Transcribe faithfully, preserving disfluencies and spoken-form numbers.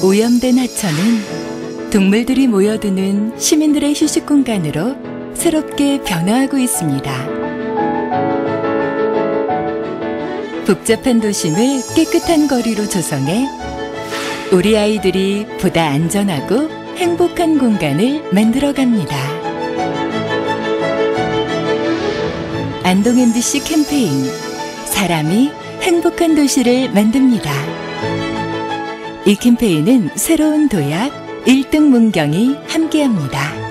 오염된 하천은 동물들이 모여드는 시민들의 휴식 공간으로 새롭게 변화하고 있습니다. 복잡한 도심을 깨끗한 거리로 조성해 우리 아이들이 보다 안전하고 행복한 공간을 만들어갑니다. 안동 엠비씨 캠페인 사람이 행복한 도시를 만듭니다. 이 캠페인은 새로운 도약 일 등 문경이 함께합니다.